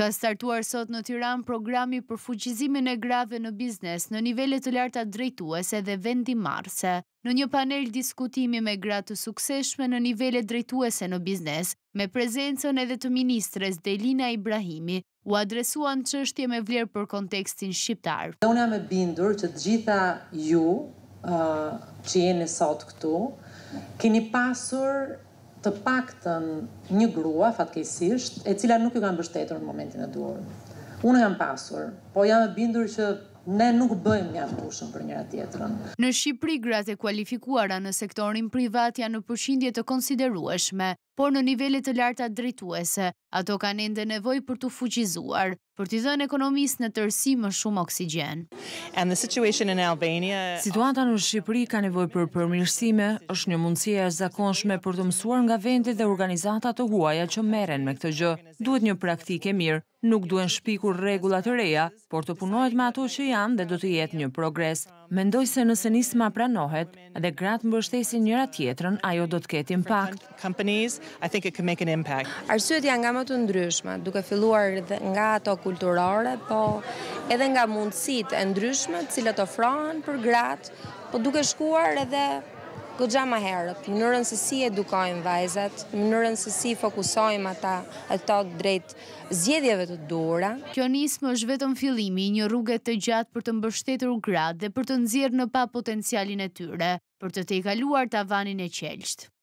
Ka startuar sot në Tiranë programi për fuqizimin e grave në biznes në nivele të larta drejtuese dhe vendimarrëse. Në një panel diskutimi me gra të suksesshme në nivele drejtuese në biznes, me prezencën edhe të ministres Delina Ibrahimi, u adresuan çështje me vlerë për kontekstin shqiptar. Unë jam e bindur që të gjitha ju që jeni sot këtu, keni pasur të paktën një grua, fatkeqësisht, e cila nuk ju ka mbështetur në momentin e duhur. Unë jam pasur, po jam e bindur që ne nuk bëjmë mjaftueshëm për njëra tjetrën. Në Shqipëri, gratë e kualifikuara në sektorin privat janë në përqindje të konsiderueshme, por në nivele të larta drejtuese, ato kanë ende nevojë për të fuqizuar, për t'i dhënë ekonomisë në tërësi më shumë oksigjen. Situata në Shqipëri ka nevojë për përmirësime, është një mundësi e zakonshme për të mësuar nga vendet dhe organizata të huaja që merren me këtë gjë. Duhet një praktikë e mirë, nuk duhen shpikur rregulla të reja, por të punohet me ato që janë dhe do të jetë një progres. Mendoj se nëse nisma pranohet dhe gratë mbështesin njëra tjetrën, ajo do të ketë impakt. Arsyet janë nga më të ndryshme, duke filluar nga ato kulturore, po edhe nga mundësitë e ndryshme të cilat ofrohen për gratë, po duke shkuar edhe goxha më herët, mënyrën se si edukojmë vajzat, mënyrën se si fokusojmë ato drejt zgjedhjeve të duhura. Kjo nismë është vetëm fillimi i një rruge të gjatë për të mbështetur gratë dhe për të nxjerrë në pa potencialin e tyre, për të tejkaluar tavanin e qelshtë.